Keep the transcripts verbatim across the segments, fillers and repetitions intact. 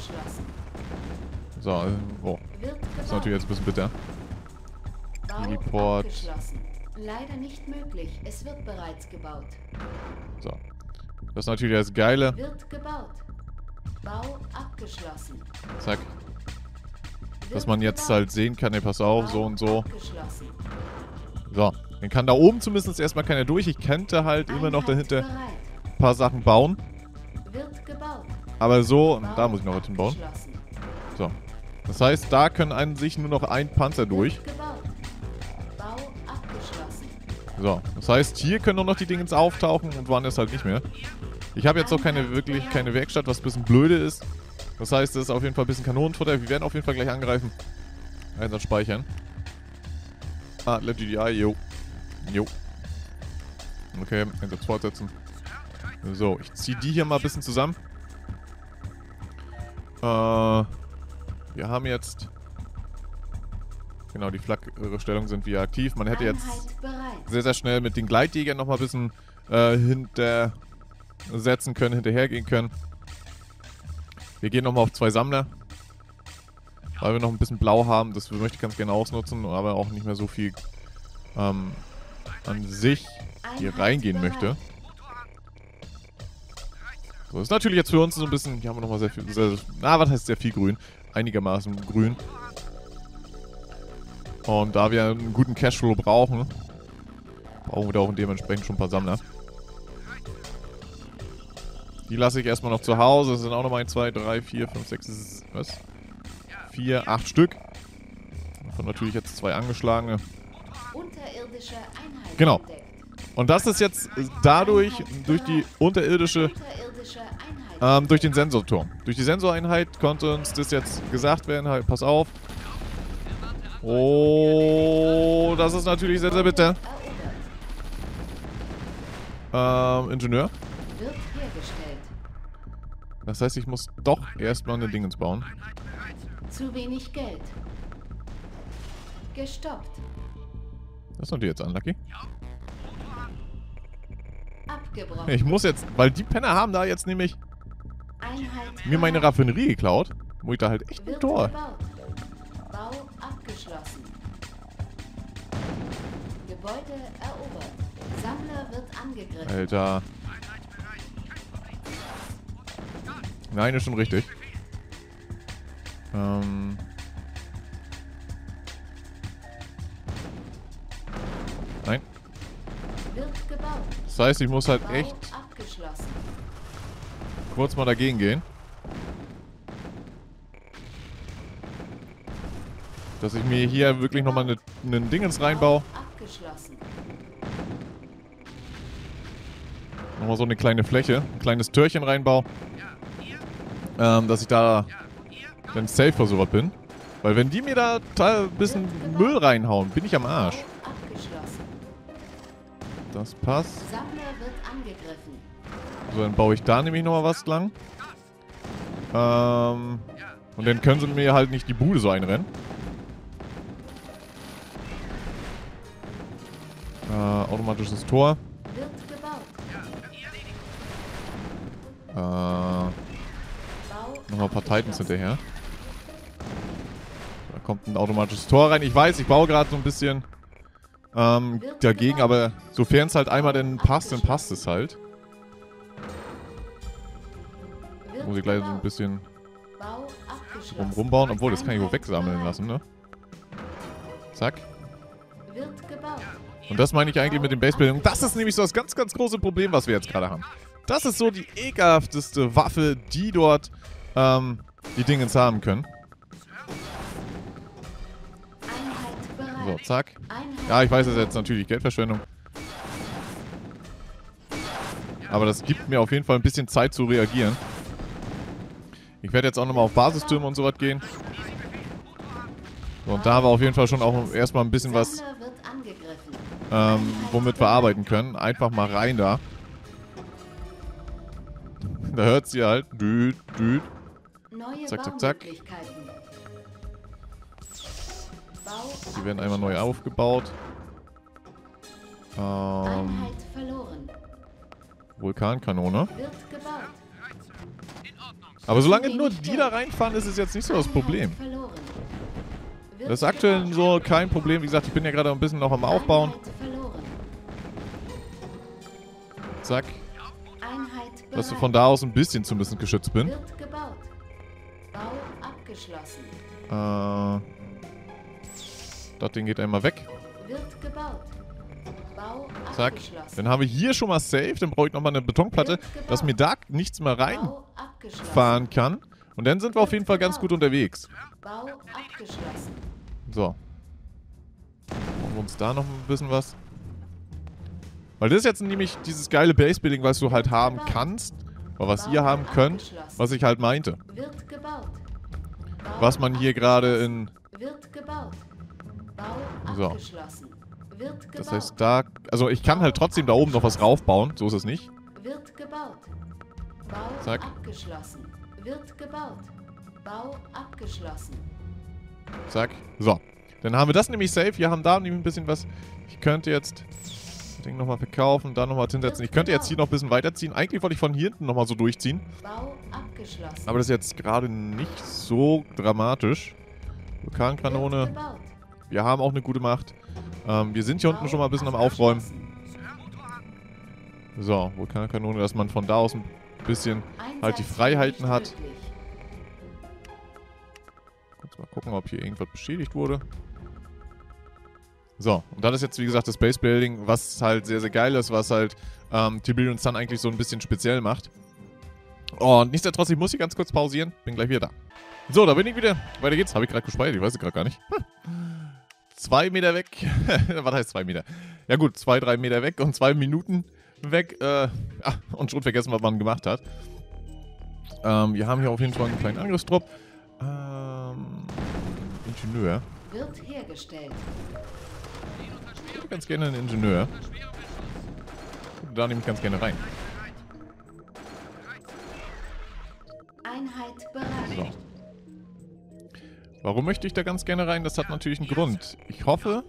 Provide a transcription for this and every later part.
abgeschlossen. So, äh, oh. Wird Das ist natürlich jetzt ein bisschen bitter. Bau Report. abgeschlossen. Leider nicht möglich. Es wird bereits gebaut. So. Das ist natürlich das Geile. Wird gebaut. Bau abgeschlossen. Zack. Wird Dass man jetzt gebaut. halt sehen kann, ey, pass auf, Bau so und so. abgeschlossen. So. Dann kann da oben zumindest erstmal keiner durch. Ich könnte halt immer noch Einheit dahinter bereit. ein paar Sachen bauen. Wird gebaut. Aber so, Bau da muss ich noch was hinbauen. abgeschlossen. So. Das heißt, da können an sich nur noch ein Panzer durch. Wird gebaut. Bau abgeschlossen. So. Das heißt, hier können nur noch die Dingens auftauchen und woanders halt nicht mehr. Ich habe jetzt auch keine wirklich keine Werkstatt, was ein bisschen blöde ist. Das heißt, das ist auf jeden Fall ein bisschen Kanonenfutter. Wir werden auf jeden Fall gleich angreifen. Einsatz speichern. Ah, Let G D I, jo. Jo. Okay, Einsatz fortsetzen. So, ich ziehe die hier mal ein bisschen zusammen. Äh, wir haben jetzt... Genau, die Flak-Stellung sind wir aktiv. Man hätte jetzt Einheit bereit. sehr, sehr schnell mit den Gleitjägern nochmal ein bisschen äh, hintersetzen können, hinterhergehen können. Wir gehen nochmal auf zwei Sammler. Weil wir noch ein bisschen Blau haben. Das möchte ich ganz gerne ausnutzen, aber auch nicht mehr so viel ähm, an sich hier reingehen möchte. So, ist natürlich jetzt für uns so ein bisschen... Hier haben wir nochmal sehr viel... Sehr, na, was heißt sehr viel Grün? Einigermaßen Grün. Und da wir einen guten Cashflow brauchen, brauchen wir da auch dementsprechend schon ein paar Sammler. Die lasse ich erstmal noch zu Hause. Das sind auch nochmal eins, zwei, drei, vier, fünf, sechs, was? vier, acht Stück. Davon natürlich jetzt zwei angeschlagene. Unterirdische Einheit Genau. entdeckt. Und das ist jetzt dadurch, durch die unterirdische, Unterirdische Einheit. ähm, durch den Sensorturm. Durch die Sensoreinheit konnte uns das jetzt gesagt werden, halt, pass auf. Oh, das ist natürlich sehr, sehr bitter. Erobert. Ähm, Ingenieur. Wird hergestellt. Das heißt, ich muss doch erstmal eine Dingens bauen. Zu wenig Geld. Gestoppt. Das ist natürlich jetzt unlucky. Abgebrochen. Ich muss jetzt, weil die Penner haben da jetzt nämlich Einheit mir meine bereit. Raffinerie geklaut. Wo ich da halt echt ein Wird Tor. gebaut. Bau abgeschlossen. Gebäude erobert. Sammler wird angegriffen. Alter. Nein, ist schon richtig. Ähm. Nein. Wird gebaut. Das heißt, ich muss halt Bau echt abgeschlossen. kurz mal dagegen gehen. Dass ich mir hier wirklich nochmal einen ne Dingens reinbaue. Bau abgeschlossen. Nochmal so eine kleine Fläche. Ein kleines Türchen reinbaue. Ähm, dass ich da dann safe vor sowas bin. Weil wenn die mir da ein bisschen Müll reinhauen, bin ich am Arsch. Bau abgeschlossen. Das passt. Sammler wird angegriffen. So, dann baue ich da nämlich nochmal was lang. Ähm, und dann können sie mir halt nicht die Bude so einrennen. Äh, automatisches Tor. Wird gebaut. Äh, Bau nochmal ein paar Titans abgeschlossen. hinterher. Da kommt ein automatisches Tor rein. Ich weiß, ich baue gerade so ein bisschen ähm, dagegen, aber sofern es halt einmal denn passt, dann passt es halt. Wird Muss ich gleich so ein gebaut. bisschen Bau abgeschlossen. rum rumbauen, obwohl das kann ich wohl Einheit wegsammeln bereit. lassen, ne? Zack. Wird gebaut. Und das meine ich eigentlich mit den Basebuildungen. Das ist nämlich so das ganz, ganz große Problem, was wir jetzt gerade haben. Das ist so die ekelhafteste Waffe, die dort ähm, die Dingens haben können. Einheit bereit. So, zack. Einheit Ja, ich weiß, das ist jetzt natürlich Geldverschwendung. Aber das gibt mir auf jeden Fall ein bisschen Zeit zu reagieren. Ich werde jetzt auch nochmal auf Basistürme und sowas gehen. So, und da haben wir auf jeden Fall schon auch erstmal ein bisschen was, Sammler wird angegriffen. ähm, womit wir arbeiten können. Einfach mal rein da. Da hört sie halt. Düt, düt. Neue Zack, zack, zack. Baumöglichkeiten. Bau Die werden einmal neu aufgebaut. Ähm, Einheit verloren. Vulkankanone. Wird gebaut. Aber solange nur die da reinfahren, ist es jetzt nicht so das Problem. Das ist aktuell so kein Problem. Wie gesagt, ich bin ja gerade ein bisschen noch am Aufbauen. Zack. Dass wir von da aus ein bisschen zumindest geschützt bin. Wird gebaut. Bau abgeschlossen. Äh, das Ding geht einmal weg. Wird gebaut. Bau Zack. abgeschlossen. Dann haben wir hier schon mal safe. Dann brauche ich nochmal eine Betonplatte, dass mir da nichts mehr Bau reinfahren abgeschlossen. kann. Und dann sind wir auf jeden Fall ganz gut unterwegs. Bau abgeschlossen. So. Machen wir uns da noch ein bisschen was. Weil das ist jetzt nämlich dieses geile Base-Building, was du halt haben kannst. Oder was ihr haben könnt. Was ich halt meinte. Wird gebaut. Bau Was man hier gerade in... Wird gebaut. Bau So. abgeschlossen. Wird gebaut. Das heißt, da... Also ich kann halt trotzdem da oben noch was raufbauen. So ist es nicht. Wird gebaut. Bau Zack. abgeschlossen. Wird gebaut. Bau abgeschlossen. Zack. So. Dann haben wir das nämlich safe. Wir haben da nämlich ein bisschen was. Ich könnte jetzt das Ding nochmal verkaufen, da nochmal hinsetzen. Ich könnte jetzt hier noch ein bisschen weiterziehen. Eigentlich wollte ich von hier hinten nochmal so durchziehen. Bau abgeschlossen. Aber das ist jetzt gerade nicht so dramatisch. Vulkankanone. Wird gebaut. Wir haben auch eine gute Macht. Ähm, wir sind hier unten Bau schon mal ein bisschen am Aufräumen. abgeschlossen. So, Vulkankanone, dass man von da aus ein bisschen halt die Einsatz Freiheiten nicht hat. möglich. Kurz mal gucken, ob hier irgendwas beschädigt wurde. So, und das ist jetzt, wie gesagt, das Base Building, was halt sehr, sehr geil ist, was halt ähm, Tiberium Sun eigentlich so ein bisschen speziell macht. Und nichtsdestotrotz, ich muss hier ganz kurz pausieren. Bin gleich wieder da. So, da bin ich wieder. Weiter geht's. Habe ich gerade gespeichert? Ich weiß es gerade gar nicht. Hm. Zwei Meter weg. Was heißt zwei Meter? Ja gut, zwei, drei Meter weg und zwei Minuten weg. Äh, ach, und schon vergessen, was man gemacht hat. Ähm, wir haben hier auf jeden Fall einen kleinen Angriffstrupp. Ähm, Ingenieur. Wird hergestellt. Ich hätte ganz gerne einen Ingenieur. Da nehme ich ganz gerne rein. Einheit bereit. So. Warum möchte ich da ganz gerne rein? Das hat natürlich einen Grund. Ich hoffe,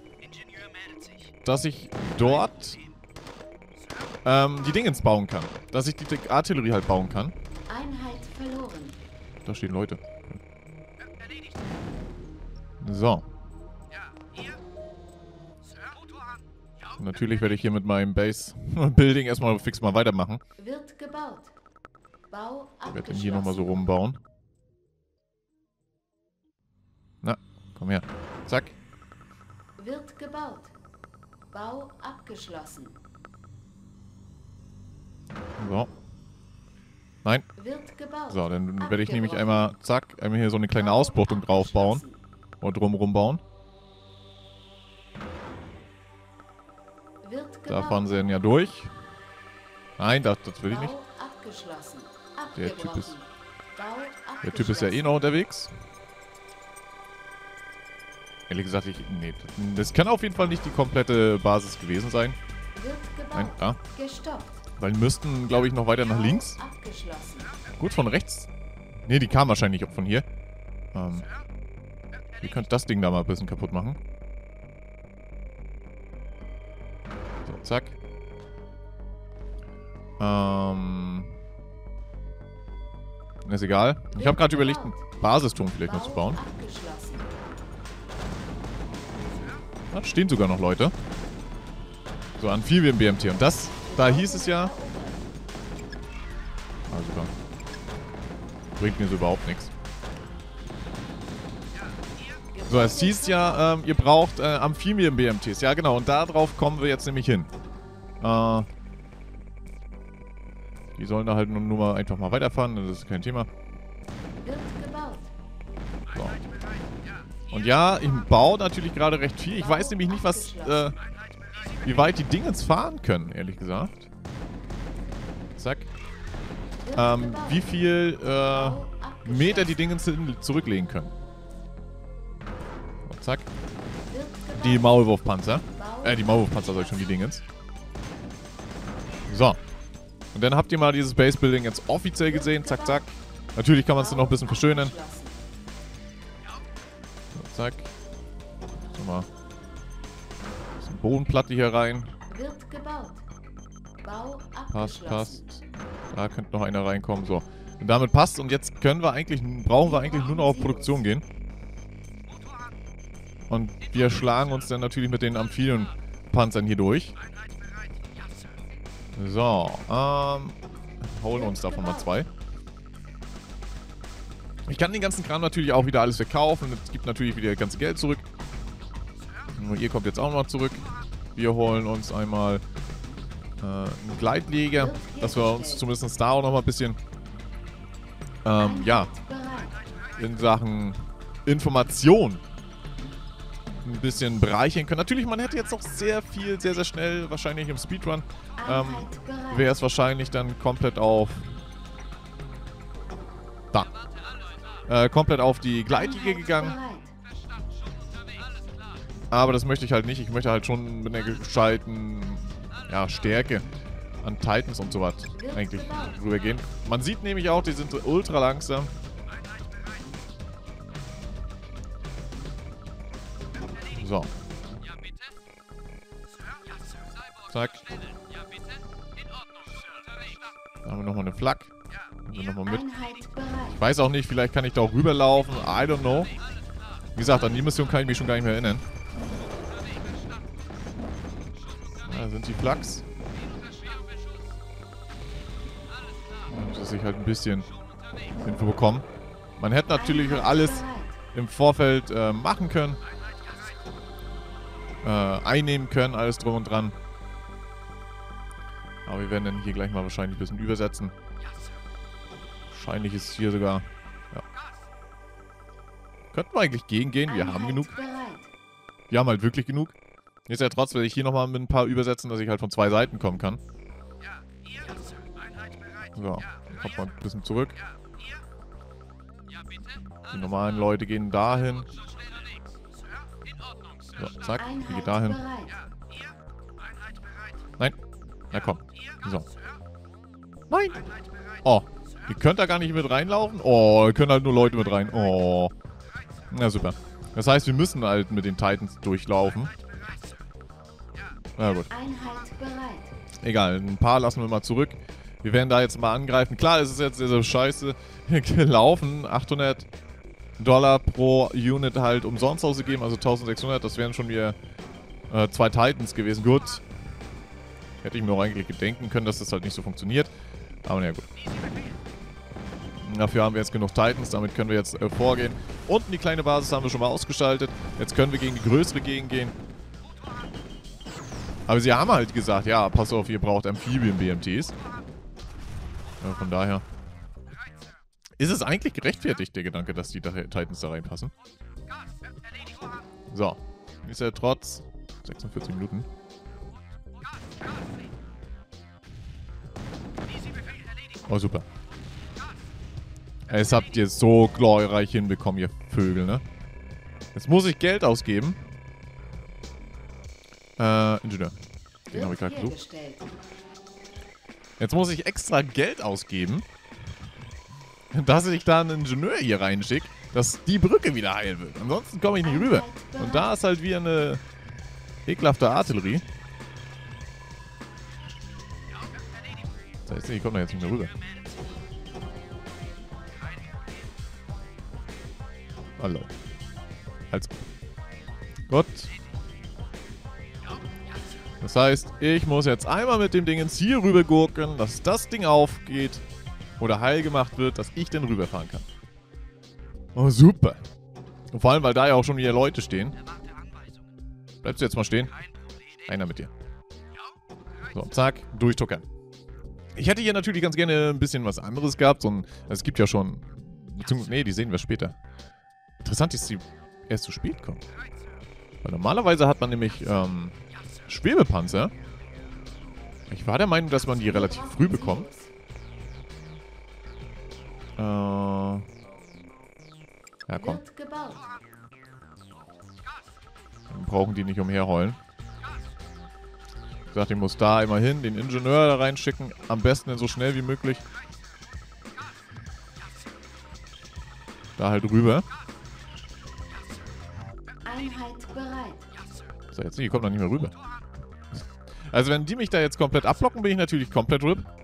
dass ich dort ähm, die Dingens bauen kann. Dass ich die Artillerie halt bauen kann. Einheit verloren. Da stehen Leute. So. Und natürlich werde ich hier mit meinem Base-Building erstmal fix mal weitermachen. Wird gebaut. Bau Ich werde den hier nochmal so abgeschlossen. rumbauen. Na, komm her. Zack. Wird gebaut. Bau abgeschlossen. So. Nein. Wird gebaut. So, dann werde ich nämlich Abgebrochen. einmal, zack, einmal hier so eine kleine Bau Ausbuchtung draufbauen. abgeschlossen. Oder drumherum bauen. Wird Da gebaut. fahren sie dann ja durch. Nein, das, das will ich nicht. Bau abgeschlossen. Der Typ Abgebrochen. ist- Bau Der Typ ist ja eh abgeschlossen. noch unterwegs. Ehrlich gesagt, ich, nee, das kann auf jeden Fall nicht die komplette Basis gewesen sein. Wird gebaut. Nein, da. Gestoppt. Weil die müssten, glaube ich, noch weiter nach Bau links. Abgeschlossen. Gut, von rechts. Ne, die kamen wahrscheinlich auch von hier. Ähm, ihr könnt das Ding da mal ein bisschen kaputt machen. So, zack. Ähm. Ist egal. Ich habe gerade überlegt, einen Basisturm vielleicht noch zu Bau bauen. abgeschlossen. Da stehen sogar noch Leute. So, Amphibien-B M T. Und das, da hieß es ja... Also da. Bringt mir so überhaupt nichts. So, es hieß ja, ähm, ihr braucht äh, Amphibien-B M Ts. Ja, genau. Und darauf kommen wir jetzt nämlich hin. Äh, die sollen da halt nur, nur mal einfach mal weiterfahren. Das ist kein Thema. Wird gebaut. So. Und ja, ich baue natürlich gerade recht viel. Ich weiß nämlich nicht, was, äh, wie weit die Dingens fahren können, ehrlich gesagt. Zack. Wird Ähm, gebaut. wie viel äh, Bau Meter die abgeschlossen. Dingens hin- zurücklegen können. So, zack. Wird gebaut. Die Maulwurfpanzer. Bau Äh, die Maulwurfpanzer sag ich schon, die Dingens. So. Und dann habt ihr mal dieses Base-Building jetzt offiziell gesehen. Zack, zack. Natürlich kann man es dann noch ein bisschen verschönern. abgeschlossen. So, zack. So mal. Bisschen Bodenplatte hier rein. Wird gebaut. Bau Passt, abgeschlossen. passt. Da könnte noch einer reinkommen. So. Und damit passt. Und jetzt können wir eigentlich, brauchen wir eigentlich nur noch auf Produktion gehen. Und wir schlagen uns dann natürlich mit den Amphibienpanzern hier durch. So, ähm, holen uns davon mal zwei. Ich kann den ganzen Kram natürlich auch wieder alles verkaufen. Es gibt natürlich wieder das ganze Geld zurück. Nur ihr kommt jetzt auch noch zurück. Wir holen uns einmal äh, einen Gleitleger, dass wir uns zumindest da auch noch mal ein bisschen ähm, ja, in Sachen Information ein bisschen bereichern können. Natürlich, man hätte jetzt noch sehr viel, sehr, sehr schnell, wahrscheinlich im Speedrun, ähm, wäre es wahrscheinlich dann komplett auf da. Äh, komplett auf die Gleitliga gegangen. Aber das möchte ich halt nicht. Ich möchte halt schon mit einer gescheiten ja, Stärke an Titans und so was eigentlich rübergehen. Man sieht nämlich auch, die sind ultra langsam. So. Zack. Da haben wir nochmal eine Flak. Also nochmal mit. Ich weiß auch nicht, vielleicht kann ich da auch rüberlaufen. I don't know. Wie gesagt, an die Mission kann ich mich schon gar nicht mehr erinnern. Da sind die Flaks. Dass ich halt ein bisschen Info bekomme. Man hätte natürlich alles im Vorfeld äh, machen können. Äh, einnehmen können, alles drum und dran. Aber wir werden dann hier gleich mal wahrscheinlich ein bisschen übersetzen. Wahrscheinlich ist es hier sogar... Ja. Könnten wir eigentlich gegengehen? Wir haben genug. Wir haben halt wirklich genug. Ist ja trotzdem, wenn ich hier nochmal mit ein paar übersetzen, dass ich halt von zwei Seiten kommen kann. So, kommt mal ein bisschen zurück. Die normalen Leute gehen dahin. So, zack, die geht dahin. Nein. Na komm. So. Nein. Oh. Ihr könnt da gar nicht mit reinlaufen? Oh, ihr könnt halt nur Leute mit rein. Oh. Na super. Das heißt, wir müssen halt mit den Titans durchlaufen. Na gut. Egal, ein paar lassen wir mal zurück. Wir werden da jetzt mal angreifen. Klar, es ist jetzt sehr, sehr scheiße gelaufen. achthundert Dollar pro Unit halt umsonst ausgegeben, also eintausendsechshundert. Das wären schon wieder äh, zwei Titans gewesen. Gut. Hätte ich mir auch eigentlich gedenken können, dass das halt nicht so funktioniert. Aber naja, gut. Dafür haben wir jetzt genug Titans, damit können wir jetzt äh, vorgehen. Unten die kleine Basis haben wir schon mal ausgeschaltet. Jetzt können wir gegen die größere Gegend gehen. Aber sie haben halt gesagt, ja, pass auf, ihr braucht Amphibien-B M Ts. Ja, von daher. Ist es eigentlich gerechtfertigt, der Gedanke, dass die Titans da reinpassen? So. Ist ja trotz sechsundvierzig Minuten. Oh, super. Es habt ihr so glorreich hinbekommen, ihr Vögel, ne? Jetzt muss ich Geld ausgeben. Äh, Ingenieur. Den habe ich gerade gesucht. Jetzt muss ich extra Geld ausgeben, dass ich da einen Ingenieur hier reinschicke, dass die Brücke wieder heil wird. Ansonsten komme ich nicht rüber. Und da ist halt wie eine ekelhafte Artillerie. Das heißt, ich komme da jetzt nicht mehr rüber. Hallo. Halt. Gut. Das heißt, ich muss jetzt einmal mit dem Ding ins hier rüber gurken, dass das Ding aufgeht oder heil gemacht wird, dass ich dann rüberfahren kann. Oh, super. Und vor allem, weil da ja auch schon wieder Leute stehen. Bleibst du jetzt mal stehen? Einer mit dir. So, zack, durchtuckern. Ich hätte hier natürlich ganz gerne ein bisschen was anderes gehabt. So ein, es gibt ja schon... Nee, die sehen wir später. Interessant, dass die erst zu spät kommen. Weil normalerweise hat man nämlich ähm, Schwebepanzer. Ich war der Meinung, dass man die relativ früh bekommt. Äh, ja, komm. Dann brauchen die nicht umherheulen. Ich sagte, ich muss da immer hin, den Ingenieur da reinschicken. Am besten so schnell wie möglich. Da halt rüber. Einheit bereit. So, jetzt, die kommt noch nicht mehr rüber. Also wenn die mich da jetzt komplett abblocken, bin ich natürlich komplett R I P.